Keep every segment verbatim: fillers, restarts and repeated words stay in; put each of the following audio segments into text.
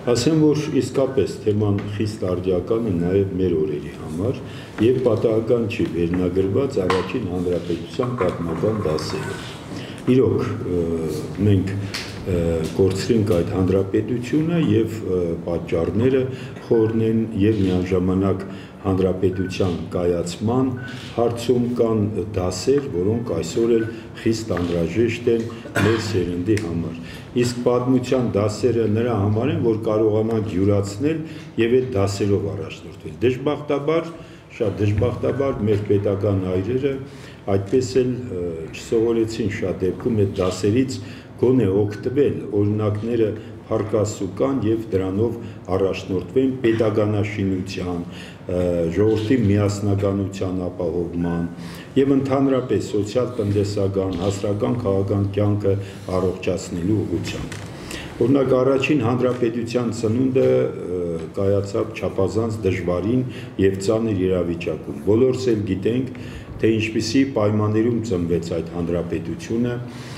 Ասեմ, որ իսկապես թեման խիստ արդիական է նաև մեր օրերի համար եւ պատահական չի վերնագրված առաջին հանրապետության պատմական դասերը։ Իրոք մենք կորցրինք այդ հանրապետությունը եւ պատճառները խորն են եւ միաժամանակ հանրապետության կայացման հարցում կան դասեր, որոնք այսօր էլ խիստ անհրաժեշտ են մեր սերնդի համար։ Իսկ պատմության դասերը նրա համար են, որ կարողանանք յուրացնել եւ այդ դասերով առաջնորդվել։ Դժբախտաբար, շատ դժբախտաբար մեր պետական հայրերը այդպես էլ չսովորեցին շատ դեպքում այդ դասերից գոնե օգտվել, օրինակները փառկասու կան եւ դրանով առաջնորդվեն պետականաշինության, ժողովրդի միասնականության ապահովման եւ ընդհանրապես սոցիալ-տնտեսական, հասարակական քաղաքական կյանքը առողջացնելու ուղղությամբ։ Օրինակ առաջին հանրապետության ծնունդը կայացավ չափազանց դժվարին եւ ծանր իրավիճակում։ Բոլորս էլ գիտենք, թե ինչպիսի պայմաններում ծնվեց այդ հանրապետությունը,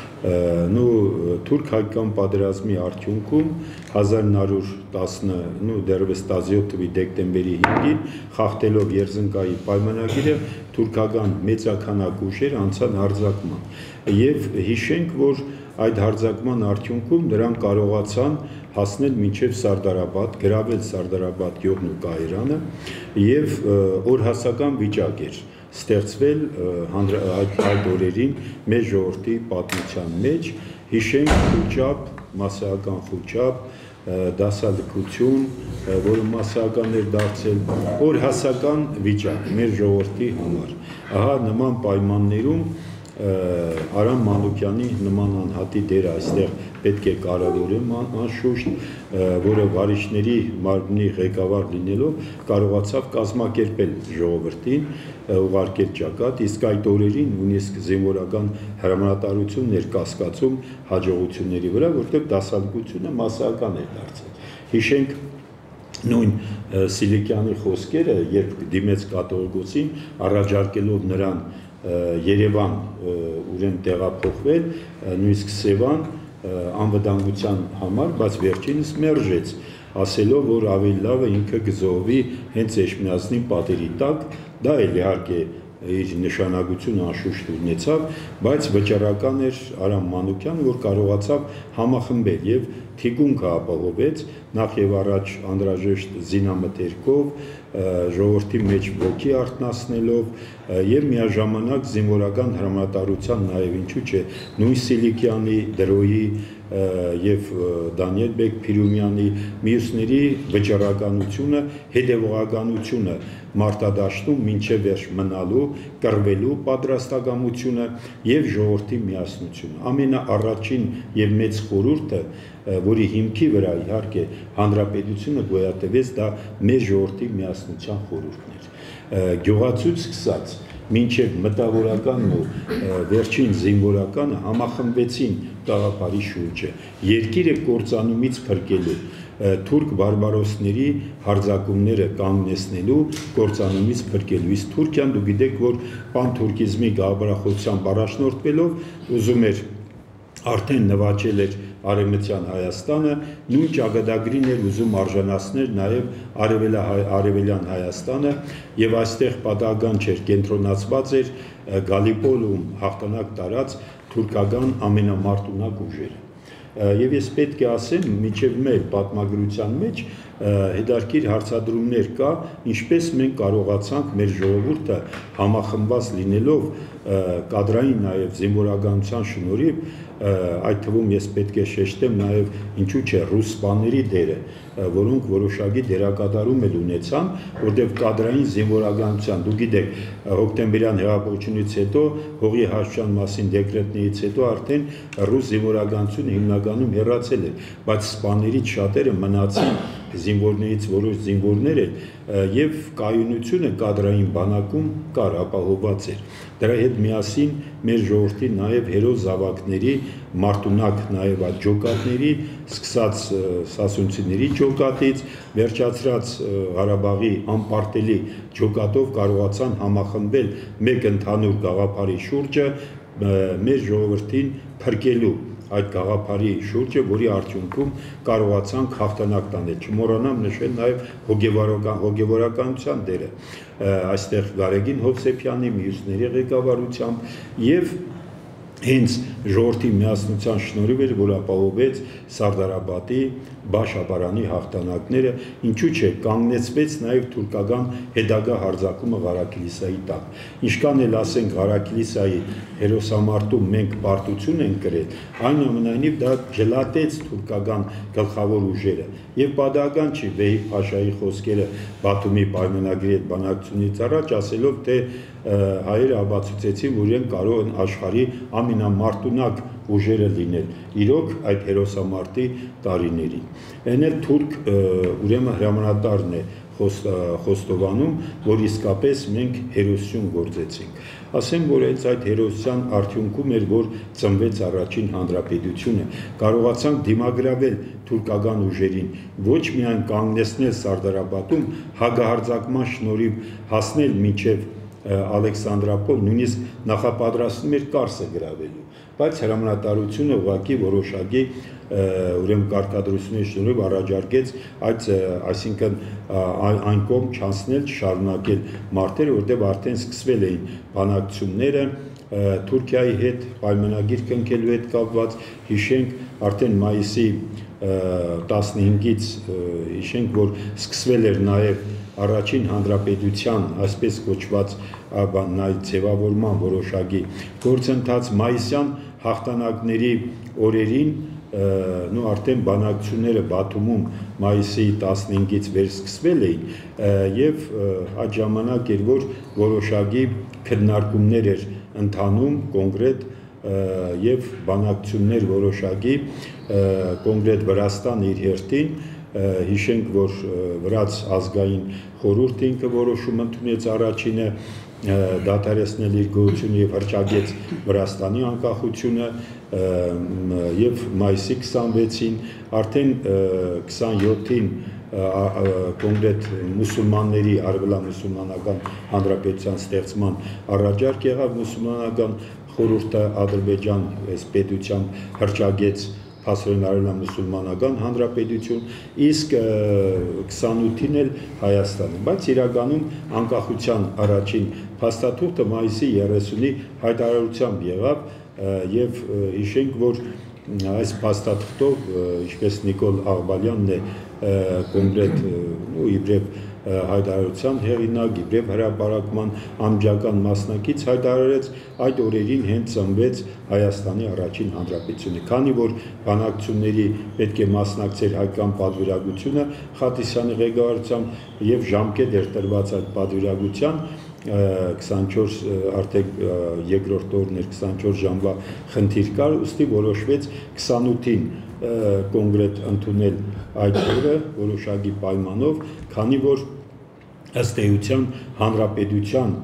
նու թուրք-հայկական պատերազմի արդյունքում հազար նոր հարյուր տասը նու դեռևս տասնյոթ թվականի դեկտեմբերի հինգին խախտելով Երզնկայի պայմանագիրը թուրքական մեծաքանակ ուժեր անցան հարձակման եւ հիշենք, որ այդ հարձակման արդյունքում նրանք կարողացան հասնել մինչև Սարդարաբադ, գրավել Սարդարաբադ գյուղն ու Կայարանը եւ օրհասական վիճակ էր ստեղծվել այդ այդ օրերին մեր ժողովրդի պատմության մեջ, հիշենք խուճապ, մասսայական խուճապ, դասալքություն, որը մասսայական էր դարձել, օրհասական վիճակ մեր ժողովրդի համար։ Ահա նման պայմաններում Արամ Մանուկյանի նման անհատի դերը այստեղ պետք է կարևորեմ անշուշտ, որը վարիշների մարմնի ղեկավար լինելով կարողացավ կազմակերպել ժողովրդին, ուղարկել ճակատ, իսկ այդ օրերին նույնիսկ զինվորական հրամանատարությունն էր կասկածում հաջողությունների վրա, որտեղ դասալքությունը մասսայական էր դարձել։ Հիշենք նույն Սիլիկյանի խոսքերը, երբ դիմեց կաթողիկոսին, առաջարկելով նրան Երևան ուրեմն տեղափոխվել, նույնիսկ Սևան անվտանգության համար, բայց վերջինս մերժեց, ասելով, որ ավելի լավ է ինքը գզովի հենց Էջմիածնի պատերի տակ, դա էլ իհարկե իր նշանակությունը անշուշտ ունեցավ, բայց վճռական էր Արամ Մանուկյանը, որ կարողացավ համախմբել եւ թիկունքը ապահովեց նախ եւ առաջ անհրաժեշտ զինամթերքով, ժողովրդի մեջ ոգի արթնացնելով եւ միաժամանակ զինվորական հրամանատարության նաեւ ինչու՞ չէ նույն Սիլիկյանի, Դրոյի եւ Դանիել Բեկ Փիրումյանի մյուսների վճռականությունը, հետևողականությունը մարտադաշտում մինչև վերջ մնալու, կռվելու պատրաստակամությունը եւ ժողովրդի միասնությունը։ Ամենաառաջին եւ մեծ խորհուրդը, որի հիմքի վրա իհարկե հանրապետությունը գոյատևեց, դա մեր ժողովրդի միասնության խորհուրդն էր։ Գյուղացուց սկսած մինչև մտավորականն ու վերջին զինվորականը համախմբեցին գաղափարի շուրջը, երկիրը կործանումից փրկելու, թուրք բարբարոսների հարձակումները կանգնեցնելու, կործանումից փրկելու։ Իսկ Թուրքիան դու գիտեք, որ պանթուրքիզմի գաղափարախոսությամբ առաջնորդվելով ուզում էր արդեն նվաճել էր Արևմտյան Հայաստանը, նույն ճակատագրին էր ուզում արժանացնել նաև Արևելյան Հայաստանը եւ այստեղ պատահական չէր, կենտրոնացված էր Գալիպոլում հաղթանակ տարած թուրքական ամենամարտունակ ուժերը։ Եվ ես պետք է ասեմ, մինչև մեր պատմագրության մեջ հետաքրքիր հարցադրումներ կա, ինչպես մենք կարողացանք մեր ժողովուրդը համախմբված լինելով կադրային նաև զինվորականության շնորհիվ, այդ թվում ես պետք է շեշտեմ նաև ինչու՞ չէ ռուս սպաների դերը, որոնք որոշակի դերակատարում էլ ունեցան, որտեղ կադրային զինվորականության, դու գիտեք, հոկտեմբերյան հեղափոխությունից հետո, հողի հաշվության մասին դեկրետներից հետո արդեն ռուս զինվորականությունը հիմնականում հեռացել էր, բայց սպաներից շատերը մնացին, զինվորներից որոշ զինվորներ էլ եւ կայունությունը կադրային բանակում կար, ապահովված էր։ Դրա հետ միասին մեր ժողովրդի նաեւ հերոս զավակների մարտունակ նաեւ այդ ջոկատների, սկսած սասունցիների ջոկատից, վերջացրած Ղարաբաղի անպարտելի ջոկատով կարողացան համախմբել մեկ ընդհանուր գաղափարի շուրջը մեր ժողովրդին փրկելու այդ գաղափարի շուրջը, որի արդյունքում կարողացանք հաղթանակ տանել։ Չմոռանամ նշել նաև հոգևորական հոգևորականության դերը այստեղ Գարեգին Հովսեփյանի, մյուսների ղեկավարությամբ եւ հենց ժողովրդի միասնության շնորհիվ էր, որ ապահովեց Սարդարաբադի Բաշ-Աբարանի հաղթանակները, ինչու՞ չէ, կանգնեցվեց նաև թուրքական հետագա հարձակումը Ղարաքիլիսայի տակ։ Ինչքան էլ ասենք Ղարաքիլիսայի հերոսամարտում մենք պարտություն ենք կրել, այնուամենայնիվ դա ջլատեց թուրքական գլխավոր ուժերը։ Եվ պատահական չի Վեհիբ Փաշայի խոսքերը Բաթումի պայմանագրի հետ բանակցությունից առաջ, ասելով, թե հայերը ապացուցեցին, որ իրենք կարող են աշխարհի ամենամարտունակ ուժերը լինել, իրոք այդ հերոսամարտի տարիներին։ Այն էլ թուրք ուրեմն հրամանատարն է խոստովանում, որ իսկապես մենք հերոսություն գործեցինք։ Ասեմ, որ հենց այդ հերոսության արդյունքում էր, որ ծնվեց առաջին հանրապետությունը, կարողացանք դիմագրավել թուրքական ուժերին, ոչ միայն կանգնեցնել Սարդարաբադում, հակահարձակման շնորհիվ հասնել մինչև Ալեքսանդրապոլ, նույնիսկ նախապատրաստվում էր Կարսը գրավելու, բայց հրամանատարությունը ուղղակի որոշակի ուրեմն կարգադրությունների շնորհիվ առաջարկեց այդ, այսինքն այն կողմ չանցնել, չշարունակել մարտերը, որտեղ արդեն սկսվել էին բանակցությունները Թուրքիայի հետ պայմանագիր կնքելու հետ կապված, հիշենք արդեն մայիսի տասնհինգից հիշենք, որ սկսվել էր նաև առաջին հանրապետության, այսպես կոչված ձևավորման որոշակի գործընթաց, մայիսյան հաղթանակների օրերին նու արդեն բանակցությունները Բաթումում մայիսի տասնհինգից վերսկսվել էին եւ այդ ժամանակ էր, որ որոշակի քննարկումներ էր ընթանում կոնկրետ եւ բանակցություններ որոշակի կոնկրետ Վրաստանը իր հերթին հիշենք, որ վրաց ազգային խորհուրդը ինքը որոշում ընդունեց առաջինը դադարեցնել իր գոյությունը եւ հռչակեց Վրաստանի անկախությունը եւ մայիսի քսանվեցին արդեն քսանյոթին կոնկրետ մուսուլմանների արևելամուսուլմանական հանրապետության ստեղծման առաջարկ եղավ մուսուլմանական խորհուրդը Ադրբեջան այս պետությամբ հռչակեց փաստորեն արևելամուսուլմանական հանրապետություն, իսկ քսանութին էլ Հայաստանը, բայց իրականում անկախության առաջին փաստաթուղթը մայիսի երեսունի հայտարարությամբ եղավ եւ հիշենք, որ այս փաստաթղթով, ինչպես Նիկոլ Աղբալյանն է կոնկրետ ու իբրև հայտարարության հեղինակ, իբրև հրապարակման ամջական մասնակից հայտարարեց այդ օրերին հենց ծնվեց Հայաստանի առաջին հանրապետությունը, քանի որ բանակցությունների պետք է մասնակցեր հայկական պատվիրակությունը Խաթիսյանի ղեկավարությամբ եւ ժամկետ էր տրված այդ պատվիրակության քսանչորս արդեն երկրորդ օրն էր քսանչորս ժամվա խնդիր կար, ուստի որոշվեց քսանութին կոնկրետ ընդունել այդ օրը որոշակի պայմանով, քանի որ ըստ էության հանրապետության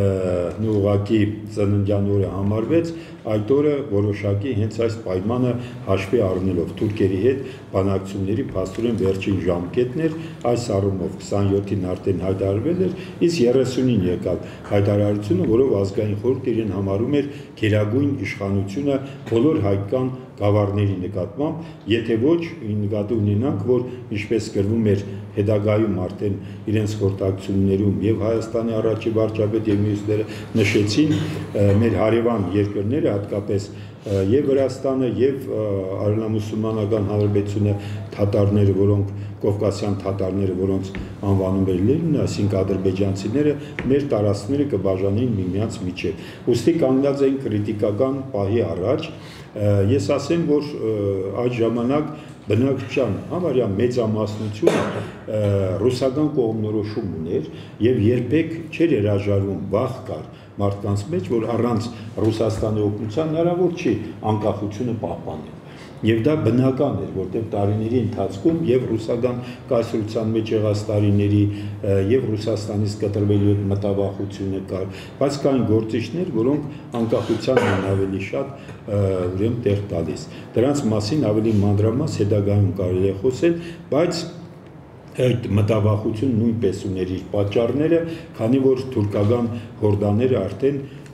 ուղղակի ծննդյան օրը համարվեց, այդ օրը որոշակի հենց այս պայմանը հաշվի առնելով թուրքերի հետ բանակցությունների փաստորեն վերջին ժամկետն էր, այս առումով քսանյոթին արդեն հայտարարվել էր, իսկ երեսունին եկավ հայտարարությունը, որով ազգային խորհուրդը իրեն համարում էր գերագույն իշխանությունը բոլոր հայկական գավառների նկատմամբ, եթե ոչ նկատի ունենանք, որ ինչպես գրվում էր հետագայում արդեն իրենց խորհրդակցություններում եւ Հայաստանի առաջի վարչապետ եւ մյուսները նշեցին մեր հարևան երկրները, հատկապես եւ Վրաստանը եւ արևելամուսուլմանական հանրապետությունը թաթարները, որոնք կովկասյան թաթարները, որոնց անվանում էր Լենին, այսինքն ադրբեջանցիները մեր տարածքները կբաժանեին միմյանց միջև։ Ուստի կանգնած էին քրիտիկական պահի առաջ, ես ասեմ, որ այդ ժամանակ բնակչության համարյա մեծամասնությունը ռուսական կողմնորոշում ուներ եւ երբեք չէր հրաժարվում, վախ կար մարդկանց մեջ, որ առանց Ռուսաստանի օգնության հնարավոր չի անկախությունը պահպանել։ Եվ դա բնական էր, որտեղ տարիների ընթացքում եւ ռուսական կայսրության մեջ եղած տարիների եւ Ռուսաստանից կտրվելու հետ մտավախությունը կար, բայց կային գործիչներ, որոնք անկախությանն ավելի շատ ուրեմն տեղ տալիս։ Դրանց մասին ավելի մանրամաս հետագայում կարելի է խոսել, բայց այդ մտավախությունը նույնպես ուներ իր պատճառները, քանի որ թուրքական հորդաները արդեն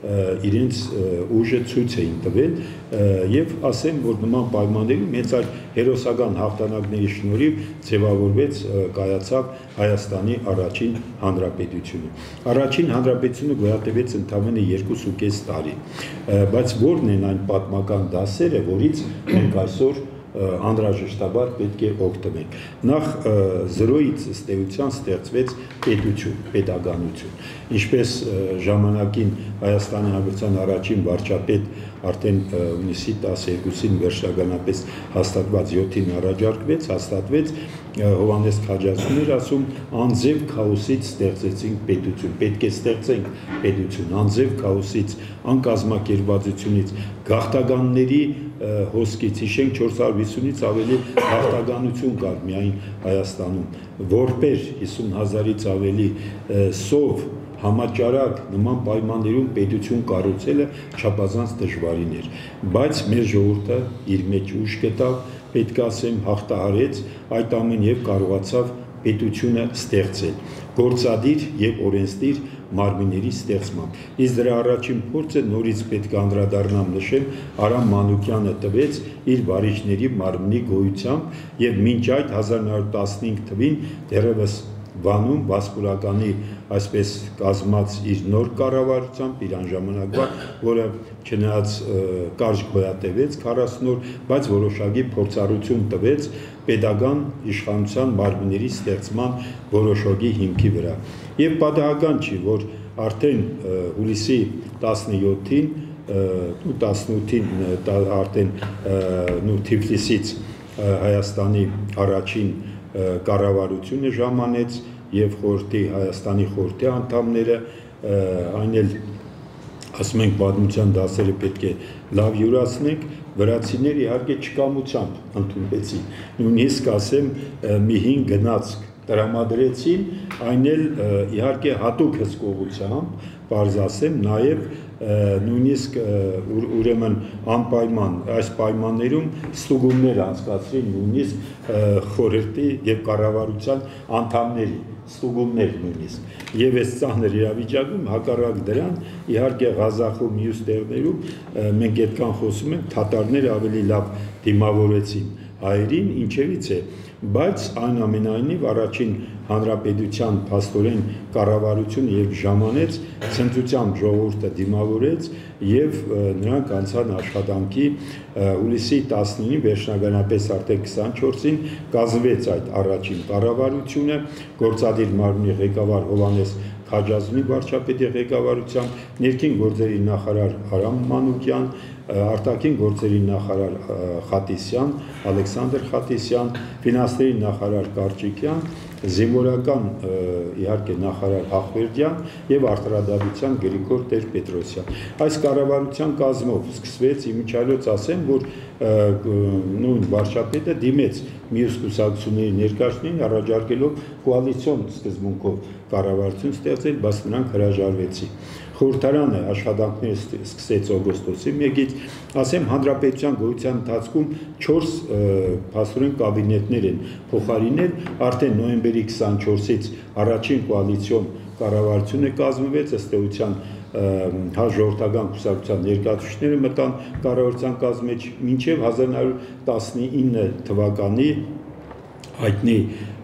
իրենց ուժը ցույց էին տվել եւ ասեմ, որ նման պայմաններում հենց այդ հերոսական հաղթանակների շնորհիվ ձևավորվեց կայացավ Հայաստանի առաջին հանրապետությունը։ Առաջին հանրապետությունը գոյատևեց ընդամենը երկուսուկես տարի, բայց որն են այն պատմական դասերը, որից մենք այսօր անհրաժեշտաբար պետք է օգտվենք։ Նախ զրոյից ըստ էության ստեղծվեց պետություն, պետականություն։ Ինչպես ժամանակին Հայաստանի Հանրապետության առաջին վարչապետ արդեն հունիսի տասներկուսին վերջնականապես հաստատված յոթին առաջարկվեց, հաստատվեց, Հովհաննես Քաջազնին էր ասում, անձև քաոսից ստեղծեցինք պետություն, պետք է ստեղծենք պետություն, անձև քաոսից, անկազմակերպվածությունից, գաղթականների հոսքից, հիշենք չորս հարյուր հիսունից ավելի գաղթականություն կար միայն Հայաստանում, որպեր հիսուն հազարից ավելի սով համաճարակ նման պայմաններում պետություն կառուցելը չափազանց դժվարին էր, բայց մեր ժողովուրդը իր մեջ ուժ գտավ, պետք է ասեմ հաղթահարեց այդ ամեն եւ կարողացավ պետությունը ստեղծել, գործադիր եւ օրենսդիր մարմինների ստեղծմամբ։ Իսկ դրա առաջին փորձը նորից պետք է անդրադառնամ նշեմ, Արամ Մանուկյանը տվեց իր վարիչների մարմնի գոյությամբ եւ մինչ այդ հազար նոց հարյուր տասնհինգ թվին դեռևս Վանում Վասպուրականի այսպես կազմած իր նոր կառավարությամբ, իր անժամանակվա, որը չնայած կարճ գոյատևեց քառասուն օր, բայց որոշակի փորձառություն տվեց պետական իշխանության մարմինների ստեղծման որոշակի հիմքի վրա։ Եվ պատահական չի, որ արդեն հուլիսի տասնյոթին ու տասնութին արդեն Թիֆլիսից Հայաստանի առաջին կառավարությունը ժամանեց եւ խորհրդի Հայաստանի խորհրդի անդամները այն էլ ասում ենք պատմության դասերը պետք է լավ յուրացնենք, վրացիները իհարկե չկամությամբ ընդունեցին, նույնիսկ ասեմ մի հին գնացք տրամադրեցին, այն էլ իհարկե հատուկ հսկողությամբ, պարզ ասեմ, նաեւ նույնիսկ ուրեմն անպայման այս պայմաններում ստուգումներ անցկացրին նույնիսկ խորհրդի եւ կառավարության անդամների ստուգումներ նույնիսկ եւ այս ծանր իրավիճակում հակառակ դրան իհարկե Ղազախում մյուս տեղերում մենք այդքան խոսում ենք թաթարները ավելի լավ դիմավորեցին հայերին ինչևից է բայց այնուամենայնիվ առաջին հանրապետության փաստորեն կառավարությունը եւ ժամանեց ցնծությամբ ժողովուրդը դիմավորեց եւ նրանք անցան աշխատանքի հուլիսի տասնինին վերջնականապես արդեն քսանչորսին կազմվեց այդ առաջին կառավարությունը գործադիր մարմնի ղեկավար Հովհաննես Քաջազնի վարչապետի ղեկավարությամբ ներքին գործերի նախարար Արամ Մանուկյան, արտաքին գործերի նախարար Խատիսյան, Ալեքսանդր Խատիսյան, ֆինանսների նախարար Կարճիկյան, զինվորական իհարկե նախարար Հախվերդյան եւ արտարադատության Գրիգոր Տեր-Պետրոսյան։ Այս կառավարության կազմով սկսվեց իմիջիայլոց ասեմ, որ նույն վարչապետը դիմեց մյուս կուսակցությունների ներկայացներին առաջարկելով կոալիցիոն սկզբունքով կառավարություն ստեղծել, բայց նրանք հրաժարվեցին։ Խորհրդարանը աշխատանքներ սկսեց օգոստոսի մեկից, ասեմ հանրապետության գոյության ընթացքում չորս փաստորեն կաբինետներ են փոխարինել, արդեն նոյեմբերի քսանչորսից առաջին կոալիցիոն կառավարությունը կազմվեց, ըստ էության հա ժողովրդական կուսակցության ներկայացուցիչները մտան կառավարության կազմի մեջ մինչև հազար նոց հարյուր տասնինը թվականի հայտնի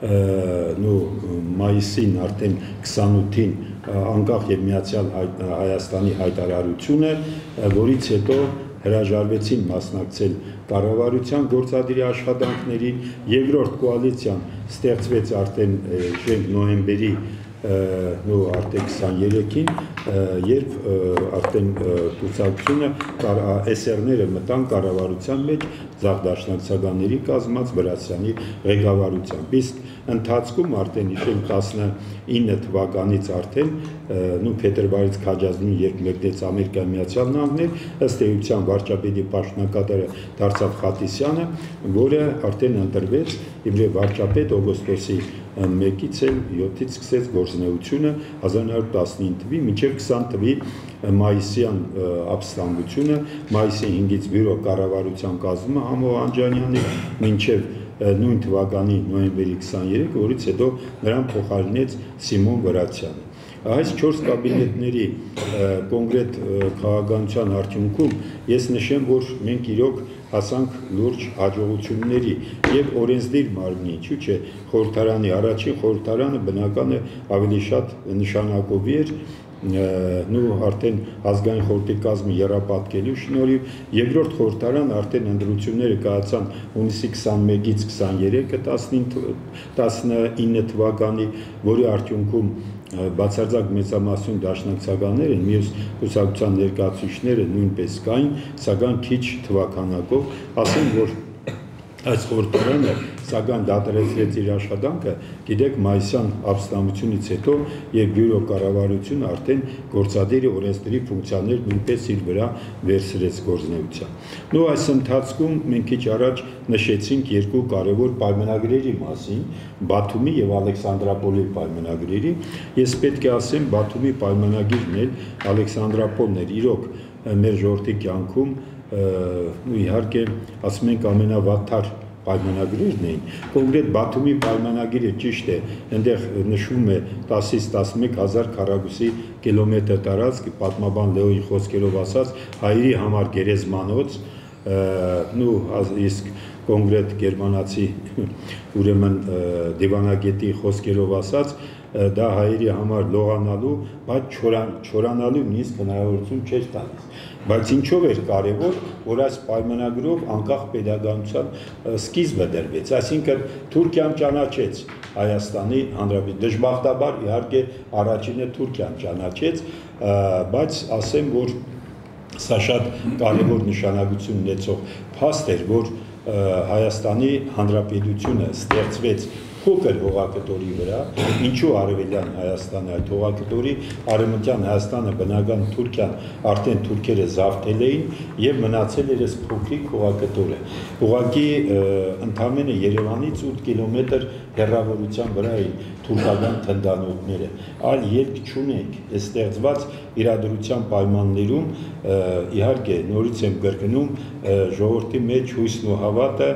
նո մայիսին արդեն քսանութին անկախ եւ միացյալ Հայաստանի հայտարարությունը, որից հետո հրաժարվեցին մասնակցել կառավարության գործադիրի աշխատանքներին, երկրորդ կոալիցիան ստեղծվեց արդեն շենք նոյեմբերի նո արդեն քսաներեքին, երբ արդեն կուսակցությունը էս էրները մտան կառավարության մեջ զարդաշնակցականների կազմած Վրացյանի ղեկավարությամբ։ Իսկ ընթացքում արդեն իշել տասնինը թվականից արդեն նու փետրվարից Քաջազնին երբ մեկնեց Ամերիկայի Միացյալ Նահանգներ, ըստ էության վարչապետի պաշտոնակատարը դարձավ Խատիսյանը, որը արդեն ընտրվեց իբրև վարչապետ օգոստոսի մեկից էլ յոթից սկսեց գործունեությունը հազար նոց հարյուր տասնինը թվի մինչև քսան թվի մայիսյան ապստամբությունը, մայիսի հինգից բյուրո կառավարության կազմումը Համո Անջանյանի մինչև նույն թվականի նոյեմբերի քսաներեքը, որից հետո նրան փոխարինեց Սիմոն Վրացյանը։ Այս չորս կաբինետների կոնկրետ քաղաքականության արդյունքում ես նշեմ, որ մենք իրոք հասանք լուրջ հաջողությունների եւ օրենսդիր մարմնի, ինչու՞ չէ, խորհրդարանի առաջին խորհրդարանը բնական է ավելի շատ նշանակովի էր նու արդեն ազգային խորհրդի կազմի եռապատկելու շնորհիվ երկրորդ խորհրդարանը արդեն ընտրությունները կայացան հունիսի քսանմեկից քսաներեքը տասնինը թվականի, որի արդյունքում բացարձակ մեծամասնություն դաշնակցականներ են, մյուս կուսակցության ներկայացուցիչները նույնպես կային, սակայն քիչ թվականակով, ասեմ, որ այս խորհրդարանը սակայն դադարեցրեց իր աշխատանքը, գիտեք, մայիսյան ապստամբությունից հետո եւ բյուրո կառավարությունը արդեն գործադիր օրենսդրի ֆունկցիաներ նույնպես իր վրա վերցրեց գործունեության։ Նու այս ընթացքում մենք քիչ առաջ նշեցինք երկու կարևոր պայմանագրերի մասին, Բաթումի եւ Ալեքսանդրապոլի պայմանագրերի։ Ես պետք է ասեմ, Բաթումի պայմանագիրն էլ Ալեքսանդրապոլն էր իրոք մեր ժողովրդի կյանքում ու իհարկե ասում ենք ամենավատթար պայմանագրերն էին, կոնկրետ Բաթումի պայմանագիրը ճիշտ է, այնտեղ նշվում է տասից տասնմեկ հազար քառակուսի կիլոմետր տարածք, պատմաբան Լեոյի խոսքերով ասած, հայերի համար գերեզմանոց, նու իսկ կոնկրետ գերմանացի ուրեմն դիվանագետի խոսքերով ասած, դա հայերի համար լողանալու, բայց չորանալու նույնիսկ հնարավորություն չէր տալիս։ Բայց ինչով էր կարևոր, որ այս պայմանագրով անկախ պետականության սկիզբը դրվեց, այսինքն Թուրքիան ճանաչեց Հայաստանի Հանրապետություն, դժբախտաբար իհարկե առաջինը Թուրքիան ճանաչեց, բայց ասեմ, որ սա շատ կարևոր նշանակություն ունեցող փաստ էր, որ Հայաստանի Հանրապետությունը ստեղծվեց փոքր հողակտորի վրա, ինչու արևելյան Հայաստանը այդ հողակտորի, արևմտյան Հայաստանը բնական Թուրքիան արդեն թուրքերը զավթել էին եւ մնացել էր այս փոքրիկ հողակտորը։ Ուղղակի ընդամենը Երևանից ութ կիլոմետր հեռավորության վրա էին թուրքական թնդանոթները, այլ ելք չունենք, այս ստեղծված իրադրության պայմաններում իհարկե նորից եմ կրկնում ժողովրդի մեջ հույսն ու հավատը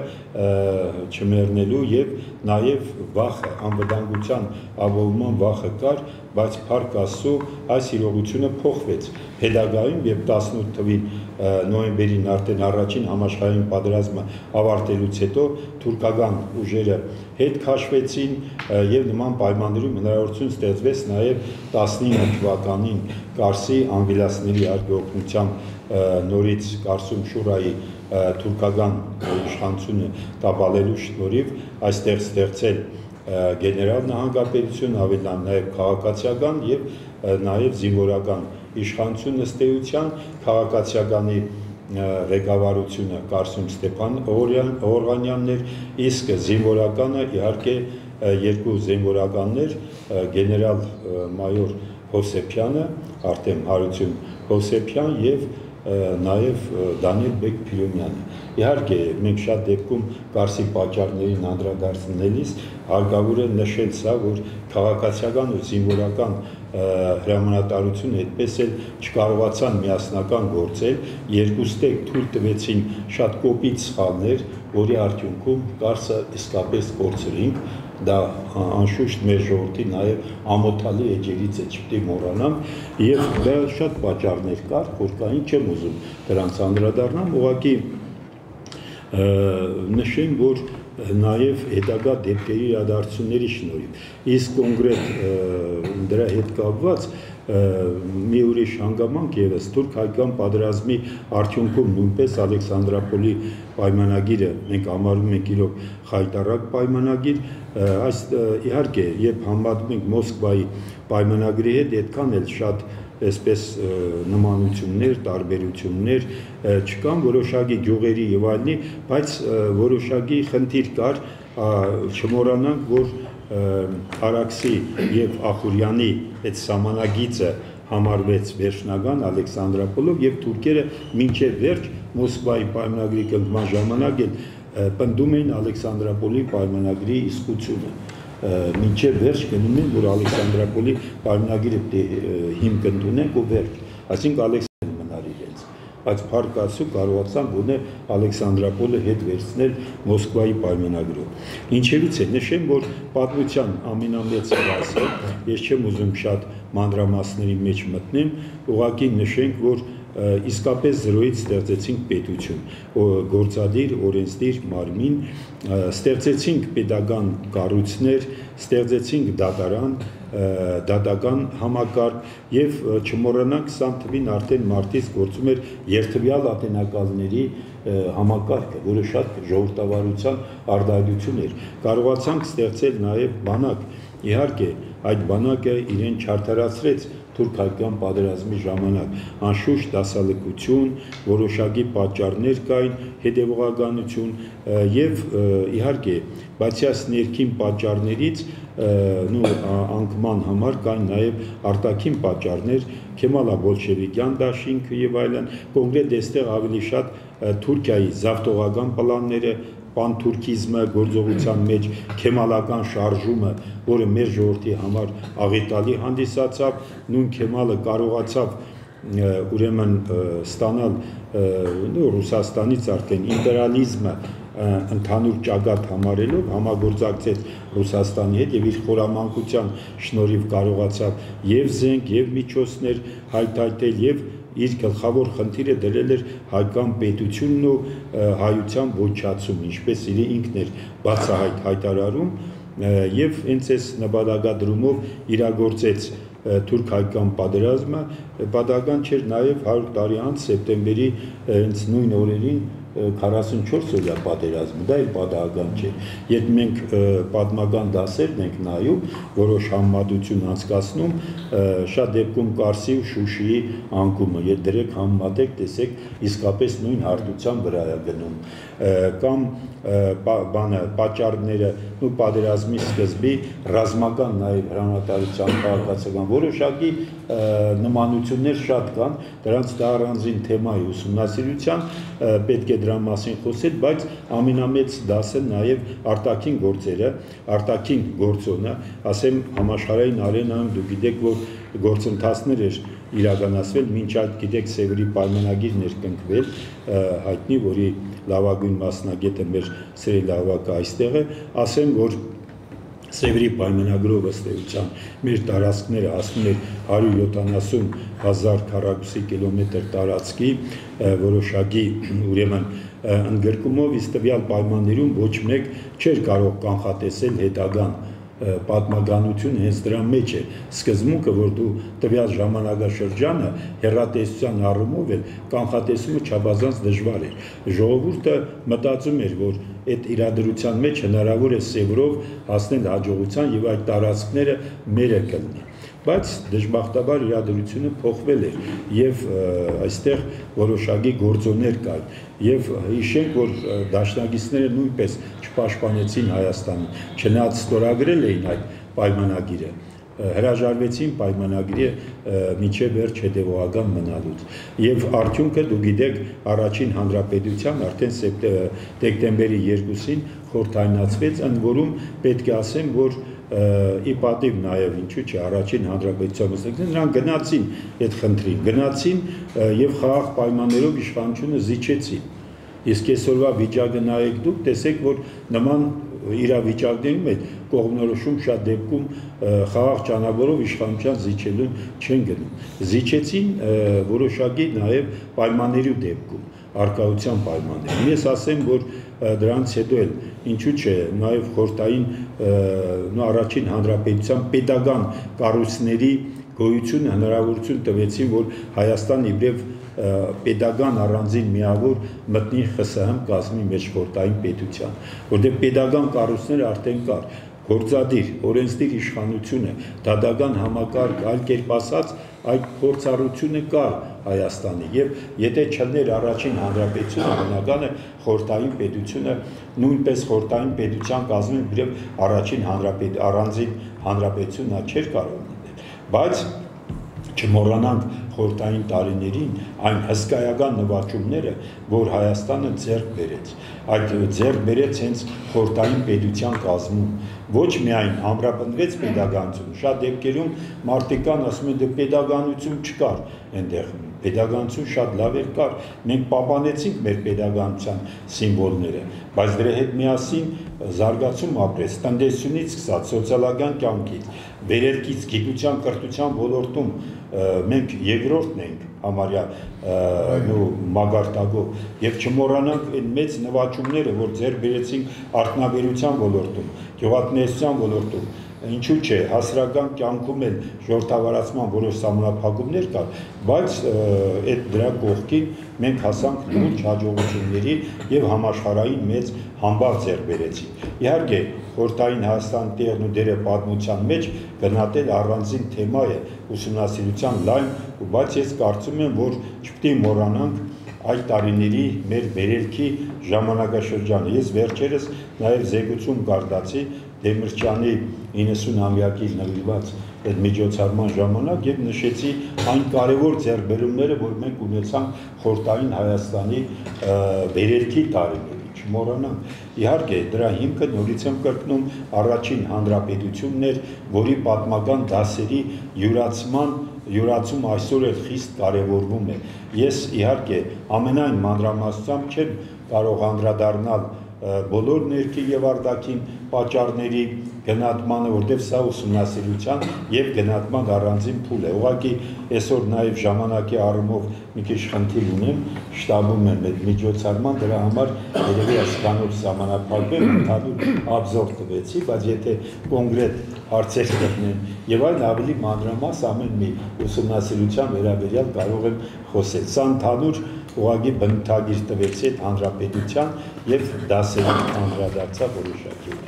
չմեռնելու եւ նաեւ վախը, անվտանգության ապահովման վախը կար, բայց փառք Աստծո այս իրողությունը փոխվեց հետագայում եւ տասնութ թվին նոյեմբերին արդեն առաջին համաշխարհային պատերազմը ավարտելուց հետո թուրքական ուժերը հետ քաշվեցին եւ նման պայմաններում հնարավորություն ստեղծվեց նաեւ տասնինը թվականին Կարսի անգլիացիների արգելությամբ նորից Կարսում Շուրայի թուրքական իշխանությունը տապալելու շնորհիվ այստեղ ստեղծել գեներալ նահանգապետություն, ավելան նաև քաղաքացիական եւ նաև զինվորական իշխանություն ըստ քաղաքացիականի ղեկավարությունը Կարսում Ստեփան Օռանյանն էր, իսկ զինվորականը իհարկե երկու զինվորականներ, գեներալ մայոր Հովսեփյանը, Արտեմ Հարություն Հովսեփյան եւ նաև Դանիել Բեկ Փիրոնյանը։ Իհարկե, մենք շատ դեպքում Կարսի պատճառներին անդրադարձնելիս հարկավոր է նշել սա, որ քաղաքացիական ու զինվորական հրամանատարությունը այդպես էլ չկարողացան միասնական գործել, երկուստեք թույլ տվեցին շատ կոպիտ սխալներ, որի արդյունքում Կարսը իսկապես կորցրինք, դա անշուշտ մեր ժողովրդի նաև ամոթալի էջերից է, չպետք է մոռանամ, եւ դա շատ պատճառներ կար, որ կային, չեմ ուզում դրանց անդրադառնամ, ուղղակի նշեմ, որ նաև հետագա դեպքերի իրադարձությունների շնորհիվ, իսկ կոնկրետ դրա հետ կապված մի ուրիշ հանգամանք ևս թուրք-հայկական պատերազմի արդյունքում նույնպես Ալեքսանդրապոլի պայմանագիրը մենք համարում ենք իրոք խայտառակ պայմանագիր, այս իհարկե երբ համատում ենք Մոսկվայի պայմանագրի հետ, այդքան էլ շատ այսպես նմանություններ, տարբերություններ չկան որոշակի գյուղերի եւ այլնի, բայց որոշակի խնդիր կար, չմոռանանք, որ Արաքսի եւ Ախուրյանի այդ սահմանագիծը համարվեց վերջնական Ալեքսանդրապոլով եւ թուրքերը մինչեւ վերջ Մոսկվայի պայմանագրի կնքման ժամանակ էլ պնդում էին Ալեքսանդրապոլի պայմանագրի իսկությունը։ Մինչև վերջ գնում են, որ Ալեքսանդրապոլի պայմանագիրը հիմք ընդունենք ու վերջ, այսինքն Ալեքսանդրը մնար իրենց։ բայց փառք Աստծո կարողացան գոնե Ալեքսանդրապոլը հետ վերցնել Մոսկվայի պայմանագրով։ Ինչևից է նշեմ, որ պատմության ամենամեծ դասը, ես չեմ ուզում շատ մանրամասների մեջ մտնեմ, ուղղակի նշենք, որ իսկապես զրոյից ստեղծեցինք պետություն, գործադիր, օրենսդիր մարմին, ստեղծեցինք պետական կառույցներ, ստեղծեցինք դատարան, դատական համակարգ եւ չմոռանանք քսան թվին արդեն մարտից գործում էր երթվյալ ատենակալների համակարգը, որը շատ ժողովրդավարության արտահայտություն էր։ Կարողացանք ստեղծել նաեւ բանակ, իհարկե այդ բանակը իրեն չարդարացրեց թուրք-հայկական պատերազմի ժամանակ, անշուշտ դասալքություն, որոշակի պատճառներ կային, հետևողականություն եւ իհարկե բացի այս ներքին պատճառներից նու անկման համար կային նաեւ արտաքին պատճառներ, Քեմալա-բոլշևիկյան դաշինքը եւ այլն, կոնկրետ այստեղ ավելի շատ Թուրքիայի զավթողական պլանները, պանթուրքիզմը գործողության մեջ քեմալական շարժումը, որը մեր ժողովրդի համար աղետալի հանդիսացավ, նույն Քեմալը կարողացավ ուրեմն ստանալ Ռուսաստանից արդեն իմպերիալիզմը ընդհանուր ճակատ համարելով համագործակցեց Ռուսաստանի հետ եւ իր խորամանկության շնորհիվ կարողացավ եւ զենք եւ միջոցներ հայտարարել եւ իր գլխավոր խնդիրը դրել էր հայկական պետությունն ու հայության ոչնչացում, ինչպես իր ինքն էր բացահայտ հայտարարում եւ հենց այս նպատակադրումով իրագործեց թուրք-հայկական պատերազմը, պատահական չէր նաեւ հարյուր տարի անց սեպտեմբերի հենց նույն օրերին քառասունչորս-օրյա պատերազմը, դա էլ պատահական չէ։ Երբ մենք պատմական դասերն ենք նայում, որոշ համեմատություն անցկացնում, շատ դեպքում Կարսի ու Շուշիի անկումը, երբ դրեք համեմատեք, տեսեք իսկապես նույն հարթության վրա է գնում, կամ բանը պատճառները ու պատերազմի սկզբի ռազմական նաև հրամանատարության քաղաքացիական որոշակի նմանություններ շատ կան, դրանց դա առանձին թեմա է ուսումնասիրության, պետք է դրա մասին խոսել, բայց ամենամեծ դասը նաև արտաքին գործերը, արտաքին գործոնը, ասեմ համաշխարհային արենայում դուք գիտեք, որ գործընթացներ էր իրականացվել, մինչ այդ գիտեք Սևրի պայմանագիրն էր կնքվել, հայտնի, որի լավագույն մասնագետը մեր սիրելի հավաքը այստեղ է, ասեմ, որ Սևրի պայմանագրով ըստ էության մեր տարածքները հասնում էր հարյուր յոթանասուն հազար քառակուսի կիլոմետր տարածքի, որոշակի ուրեմն ընդգրկումով, իսկ տվյալ պայմաններում ոչ մեկ չէր կարող կանխատեսել հետագան պատմականություն հենց դրա մեջ է սկզբունքը, որ դու տվյալ ժամանակաշրջանը հեռատեսության առումով էլ կանխատեսումը չափազանց դժվար էր։ Ժողովուրդը մտածում էր, որ այդ իրադրության մեջ հնարավոր է Սևրով հասնել հաջողության եւ այդ տարածքները մերը կլինի։ Բայց դժբախտաբար իրադրությունը փոխվել էր եւ այստեղ որոշակի գործոններ կային եւ հիշենք, որ դաշնակիցները նույնպես չպաշտպանեցին Հայաստանին, չնայած ստորագրել էին այդ պայմանագիրը, հրաժարվեցին պայմանագրի մինչև վերջ հետևողական մնալուց եւ արդյունքը դու գիտեք առաջին հանրապետության արդեն դեկտեմբերի երկուսին խորհրդայնացվեց, ընդ որում պետք է ասեմ, որ ի պատիվ նաև ինչու՞ չէ առաջին հանրապետության մասնակիցները նրանք գնացին այդ խնդրին, գնացին եւ խաղաղ պայմաններով իշխանությունը զիջեցին։ Իսկ այսօրվա վիճակը նայեք դուք, տեսեք, որ նման իրավիճակներում այդ կողմնորոշում շատ դեպքում խաղաղ ճանապարհով իշխանության զիջելուն չեն գնում։ Զիջեցին որոշակի նաև պայմանների դեպքում, արկայության պայմաններում։ Ես ասեմ, որ դրանց հետո էլ ինչու՞ չէ, նաև խորհրդային առաջին հանրապետության պետական կառույցների գոյությունը հնարավորություն տվեցին, որ Հայաստան իբրև պետական առանձին միավոր մտնի ԽՍՀՄ կազմի մեջ խորհրդային պետության, որտեղ պետական կառույցները արդեն կար, գործադիր, օրենսդիր իշխանությունը, դատական համակարգ, այլ կերպ ասած, այդ փորձառությունը կար Հայաստանի եւ եթե չլներ առաջին հանրապետությունը, բնական է խորհրդային պետությունը նույնպես խորհրդային պետության կազմում իբրև առաջին հանրապետ առանձին հանրապետությունն չէր կարող լինել, բայց չմոռանանք խորհրդային տարիներին այն հսկայական նվաճումները, որ Հայաստանը ձեռք բերեց, այդ ձեռք բերեց հենց խորհրդային պետության կազմում, ոչ միայն ամրապնդվեց պետականությունը, շատ դեպքերում մարդիկ կան ասում են դե պետականություն չկար այնտեղ, pedagoganություն շատ լավ էր կար, մենք պահպանեցինք մեր pedagoganության սիմվոլները, բայց դրա հետ միասին զարգացում ապրեց, տնտեսությունից սկսած, սոցիալական կյանքից, վերելքից, գիտության, կրթության ոլորտում մենք երկրորդն ենք համարյա մագարտակով եւ չմոռանանք այն մեծ նվաճումները, որ ձեռք բերեցինք արդյունաբերության ոլորտում, գյուղատնտեսության ոլորտում, ինչու՞ չէ, հասարակական կյանքում էլ ժողովրդավարացման որոշ սահմանափակումներ կար, բայց այդ դրա կողքին մենք հասանք լուրջ հաջողությունների եւ համաշխարհային մեծ համբավ ձեռք բերեցինք։ Իհարկե, խորհրդային Հայաստանի տեղն ու դերը պատմության մեջ գնահատել առանձին թեմա է ուսումնասիրության լայն, բայց ես կարծում եմ, որ չպետք է մոռանանք այդ տարիների մեր վերելքի ժամանակաշրջանը։ Ես վերջերս նաև զեկուցում կարտացի Դեմիրճյանի իննսուն-ամյակի նվիրված այդ միջոցառման ժամանակ եւ նշեցի այն կարևոր ձեռքբերումները, որ մենք ունեցանք խորհրդային Հայաստանի վերելքի տարիներին, չմոռանանք։ Իհարկե, դրա հիմքը նորից եմ կրկնում առաջին հանրապետությունն էր, որի պատմական դասերի յուրացման յուրացում այսօր էլ խիստ կարևորվում է։ Ես իհարկե ամենայն մանրամասնությամբ չեմ կարող անդրադառնալ բոլոր ներքի եւ արտաքին պատճառների գնահատմանը, որտեղ սա ուսումնասիրության եւ գնահատման առանձին փուլ է։ Ուղղակի այսօր նաեւ ժամանակի առումով մի քիչ խնդիր ունեմ, շտաբում եմ այդ միջոցառման, դրա համար երևի այսքանով սահմանափակվեմ, ընդհանուր աբզոր տվեցի, բայց եթե կոնկրետ հարցեր կգտնեմ եւ այլ ավելի մանրամաս ամեն մի ուսումնասիրության վերաբերյալ կարող եմ խոսել։ Սա ընդհանուր ուղղակի բնութագիր տվեցի այդ հանրապետության եւ դասերին անդրադարձա որոշակի